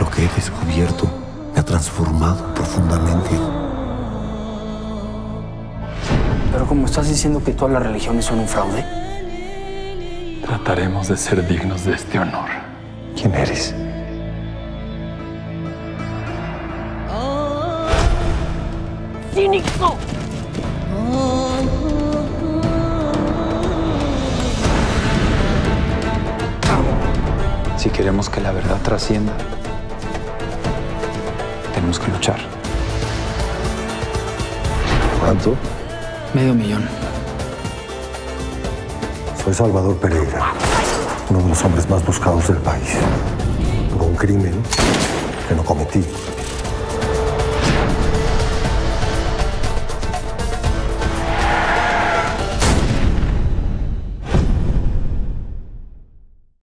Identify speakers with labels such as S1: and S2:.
S1: Lo que he descubierto me ha transformado profundamente.
S2: Pero como estás diciendo que todas las religiones son un fraude.
S3: Trataremos de ser dignos de este honor.
S1: ¿Quién eres?
S2: ¡Cínico!
S4: Si queremos que la verdad trascienda, tenemos que luchar.
S1: ¿Cuánto?
S2: $500,000.
S1: Soy Salvador Pereira, uno de los hombres más buscados del país, por un crimen que no cometí.